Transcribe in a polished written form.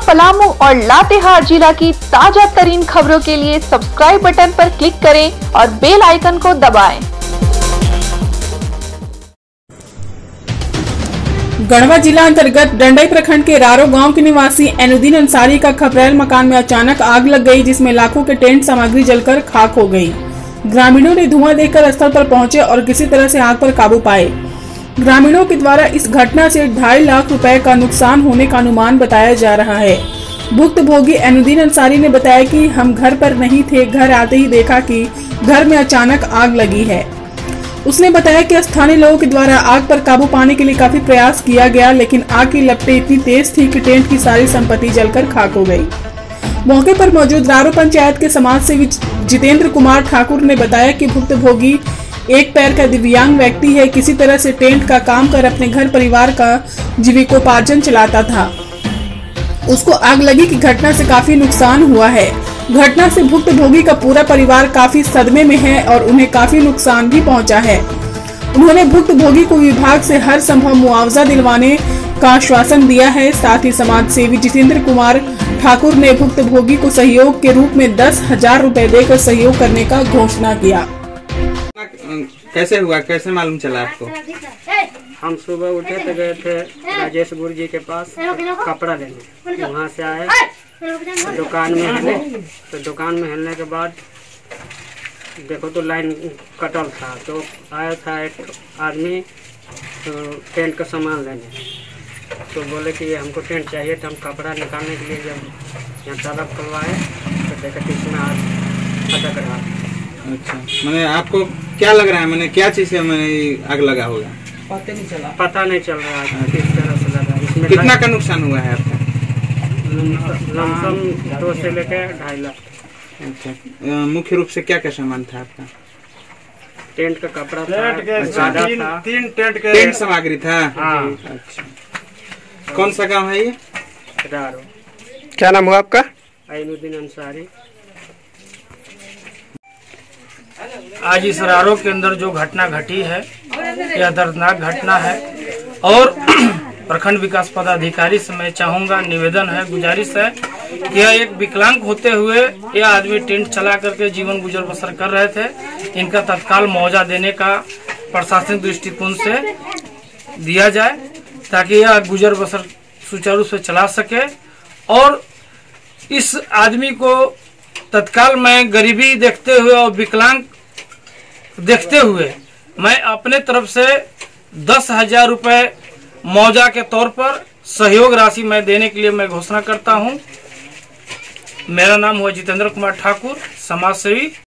पलामू और लातेहार जिला की ताजा तरीन खबरों के लिए सब्सक्राइब बटन पर क्लिक करें और बेल आइकन को दबाएं। गढ़वा जिला अंतर्गत डंडई प्रखंड के रारो गांव के निवासी एनुद्दीन अंसारी का खपरेल मकान में अचानक आग लग गई, जिसमें लाखों के टेंट सामग्री जलकर खाक हो गई। ग्रामीणों ने धुआं देखकर स्थल पर पहुंचे और किसी तरह से आग पर काबू पाए। ग्रामीणों के द्वारा इस घटना से 2.5 लाख रुपए का नुकसान होने का अनुमान बताया जा रहा है। भुक्तभोगी एनुद्दीन अंसारी ने बताया कि हम घर पर नहीं थे, घर आते ही देखा कि घर में अचानक आग लगी है। उसने बताया कि स्थानीय लोगों के द्वारा आग पर काबू पाने के लिए काफी प्रयास किया गया, लेकिन आग की लपटें इतनी तेज थी कि टेंट की सारी संपत्ति जलकर खाक हो गई। मौके पर मौजूद रारो पंचायत के समाज सेवी जितेंद्र कुमार ठाकुर ने बताया कि भुक्तभोगी एक पैर का दिव्यांग व्यक्ति है, किसी तरह से टेंट का काम कर अपने घर परिवार का जीविकोपार्जन चलाता था। उसको आग लगी की घटना से काफी नुकसान हुआ है। घटना से भुक्तभोगी का पूरा परिवार काफी सदमे में है और उन्हें काफी नुकसान भी पहुंचा है। उन्होंने भुक्तभोगी को विभाग से हर संभव मुआवजा दिलवाने का आश्वासन दिया है। साथ ही समाज सेवी जितेंद्र कुमार ठाकुर ने भुक्तभोगी को सहयोग के रूप में 10,000 रुपए देकर सहयोग करने का घोषणा किया। कैसे हुआ, कैसे मालूम चला आपको? हम सुबह उठे तो गए थे राजेश गुरु जी के पास कपड़ा लेने। वहाँ से आए दुकान में हिले, तो दुकान में हिलने के बाद देखो तो लाइन कटल था, तो आया था एक आदमी तो टेंट का सामान लेने। तो बोले कि ये हमको टेंट चाहिए, तो हम कपड़ा निकालने के लिए जब यहाँ ताला खुलवाए तो देखा कि इसमें आग फटक रहा। अच्छा, मैंने आपको क्या लग रहा है, मैंने क्या चीज से मैंने आग लगा होगा? पता नहीं चल रहा है किस तरह से लगा। इसमें कितना का नुकसान हुआ है आपका? लमसम 2 से लेकर 2.5 लाख। अच्छा, मुख्य रूप से क्या क्या सामान था आपका? टेंट का कपड़ा था, 3 टेंट सामग्री था। अच्छा, कौन सा गांव है ये? रारो। क्या नाम हुआ आपका? एनुद्दीन अंसारी। आज इस रारो के अंदर जो घटना घटी है यह दर्दनाक घटना है और प्रखंड विकास पदाधिकारी से मैं चाहूँगा, निवेदन है, गुजारिश है कि यह एक विकलांग होते हुए यह आदमी टेंट चला करके जीवन गुजर बसर कर रहे थे। इनका तत्काल मुआवजा देने का प्रशासनिक दृष्टिकोण से दिया जाए ताकि यह गुजर बसर सुचारू से चला सके। और इस आदमी को तत्काल मैं गरीबी देखते हुए और विकलांग देखते हुए मैं अपने तरफ से 10,000 रुपए मुआवजा के तौर पर सहयोग राशि मैं देने के लिए मैं घोषणा करता हूं। मेरा नाम हुआ जितेंद्र कुमार ठाकुर, समाज सेवी।